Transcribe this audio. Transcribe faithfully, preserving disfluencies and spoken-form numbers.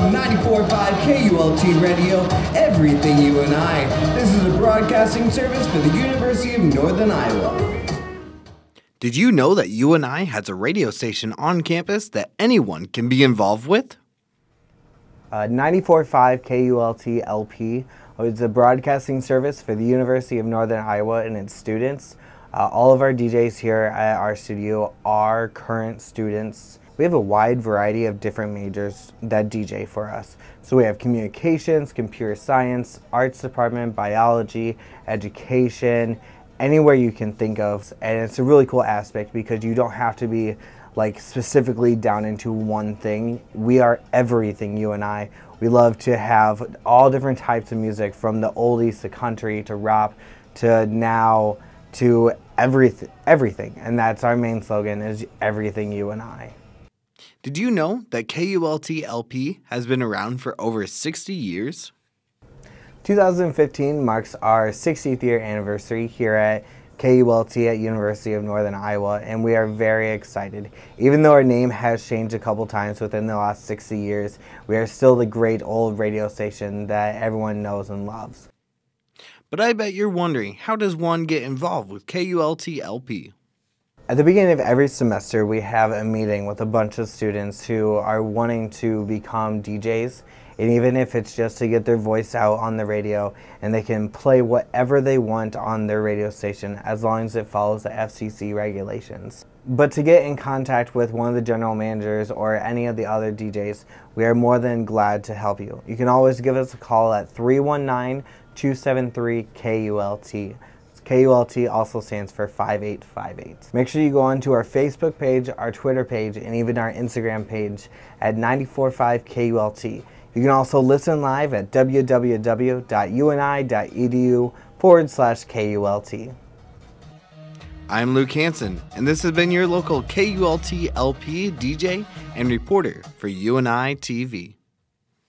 on ninety-four point five K U L T Radio, everything U N I. This is a broadcasting service for the University of Northern Iowa. Did you know that U N I has a radio station on campus that anyone can be involved with? Uh, ninety-four point five K U L T L P is a broadcasting service for the University of Northern Iowa and its students. Uh, all of our D Js here at our studio are current students. We have a wide variety of different majors that D J for us. So we have communications, computer science, arts department, biology, education, anywhere you can think of. And it's a really cool aspect because you don't have to be like specifically down into one thing. We are everything U N I. We love to have all different types of music, from the oldies to country to rap to now to everything, everything. And that's our main slogan, is everything U N I. Did you know that K U L T L P has been around for over sixty years? two thousand fifteen marks our sixtieth year anniversary here at K U L T at University of Northern Iowa, and we are very excited. Even though our name has changed a couple times within the last sixty years, we are still the great old radio station that everyone knows and loves. But I bet you're wondering, how does one get involved with K U L T L P? At the beginning of every semester, we have a meeting with a bunch of students who are wanting to become D Js. And even if it's just to get their voice out on the radio, and they can play whatever they want on their radio station as long as it follows the F C C regulations. But to get in contact with one of the general managers or any of the other D Js, we are more than glad to help you. You can always give us a call at three one nine, two seven three, K U L T. K U L T also stands for five eight five eight. Make sure you go onto our Facebook page, our Twitter page, and even our Instagram page at ninety-four point five K U L T. You can also listen live at w w w dot u n i dot e d u forward slash K U L T. I'm Luke Hansen, and this has been your local K U L T L P D J and reporter for U N I T V.